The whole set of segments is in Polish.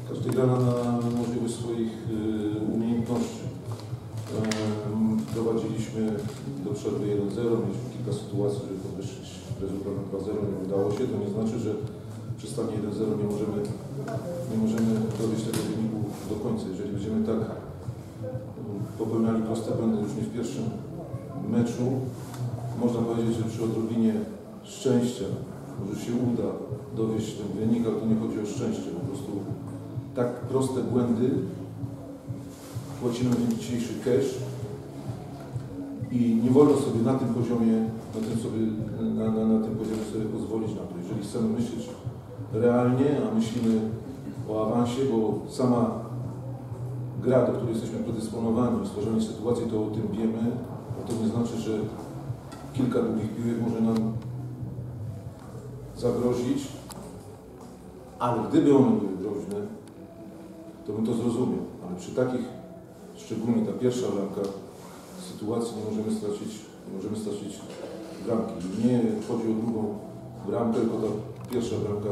Każdy gra na możliwość swoich umiejętności. Doprowadziliśmy do przerwy 1-0, mieliśmy kilka sytuacji, żeby podwyższyć rezultat na 2-0, nie udało się. To nie znaczy, że przy stanie 1-0 nie możemy dowieść tego wyniku do końca. Jeżeli będziemy tak popełniali proste błędy już nie w pierwszym meczu, można powiedzieć, że przy odrobinie szczęścia może się uda dowieść ten wynik, ale to nie chodzi o szczęście. Po prostu tak proste błędy płacimy na ten dzisiejszy cash i nie wolno sobie na tym poziomie, na tym poziomie sobie pozwolić na to. Jeżeli chcemy myśleć realnie, a myślimy o awansie, bo sama gra, do której jesteśmy predysponowani, stworzenie sytuacji, to o tym wiemy, a to nie znaczy, że kilka długich piłek może nam zagrozić, ale gdyby one były groźne, to bym to zrozumiał. Ale przy takich, szczególnie ta pierwsza bramka, sytuacji nie możemy stracić bramki. Nie chodzi o drugą bramkę, tylko ta pierwsza bramka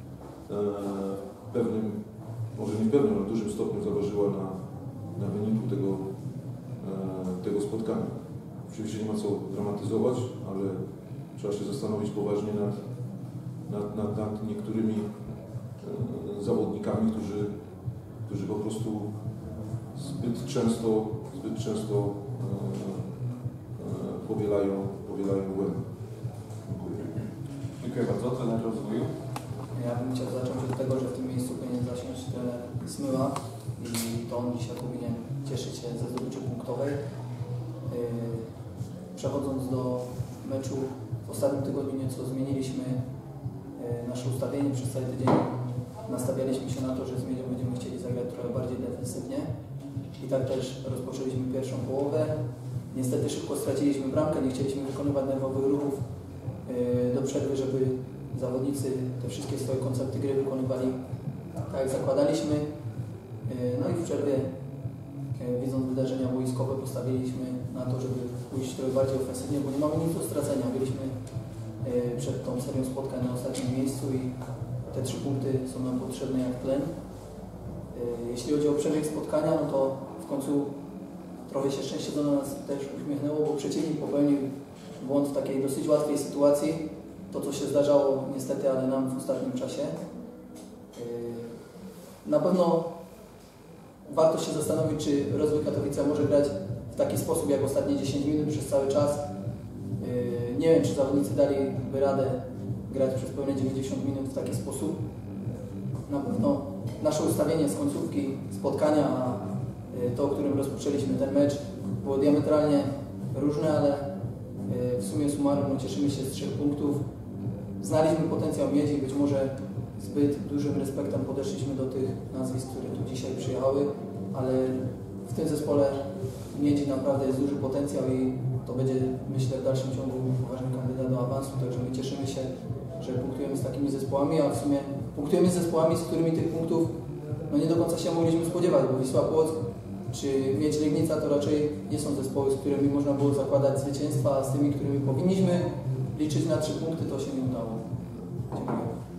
pewnym, może nie w pewnym, ale w dużym stopniu zaważyła na wyniku tego spotkania. Oczywiście nie ma co dramatyzować, ale trzeba się zastanowić poważnie nad niektórymi zawodnikami, którzy po prostu zbyt często powielają błędy. Dziękuję bardzo. Trener rozwoju. Ja bym chciał zacząć od tego, że w tym miejscu powinien zasiąść trener Smyła i to on dzisiaj powinien cieszyć się ze zdobyczy punktowej. Przechodząc do meczu, w ostatnim tygodniu nieco zmieniliśmy nasze ustawienie przez cały tydzień. Nastawialiśmy się na to, że z Miedzią będziemy chcieli zagrać trochę bardziej defensywnie i tak też rozpoczęliśmy pierwszą połowę. Niestety szybko straciliśmy bramkę, nie chcieliśmy wykonywać nerwowych ruchów do przerwy, żeby zawodnicy te wszystkie swoje koncepty gry wykonywali tak jak zakładaliśmy. No i w przerwie, widząc wydarzenia boiskowe, postawiliśmy na to, żeby pójść trochę bardziej ofensywnie, bo nie mamy nic do stracenia. Byliśmy przed tą serią spotkań na ostatnim miejscu i te 3 punkty są nam potrzebne jak tlen. Jeśli chodzi o przebieg spotkania, no to w końcu trochę się szczęście do nas też uśmiechnęło, bo przeciwnik popełnił błąd w takiej dosyć łatwej sytuacji. To, co się zdarzało niestety, ale nam w ostatnim czasie. Na pewno warto się zastanowić, czy Rozwój Katowice może grać w taki sposób jak ostatnie 10 minut przez cały czas. Nie wiem, czy zawodnicy daliby radę grać przez pełne 90 minut w taki sposób. Na pewno nasze ustawienie z końcówki spotkania, a to, którym rozpoczęliśmy ten mecz, było diametralnie różne, ale w sumie summarum no, cieszymy się z 3 punktów. Znaliśmy potencjał Miedzi, być może zbyt dużym respektem podeszliśmy do tych nazwisk, które tu dzisiaj przyjechały, ale w tym zespole Miedzi naprawdę jest duży potencjał i to będzie, myślę, w dalszym ciągu poważny kandydat do awansu, także my cieszymy się, że punktujemy z takimi zespołami, a w sumie punktujemy z zespołami, z którymi tych punktów no nie do końca się mogliśmy spodziewać, bo Wisła Płock czy Miedź Legnica to raczej nie są zespoły, z którymi można było zakładać zwycięstwa, a z tymi, którymi powinniśmy liczyć na 3 punkty, to się nie udało. Dziękuję.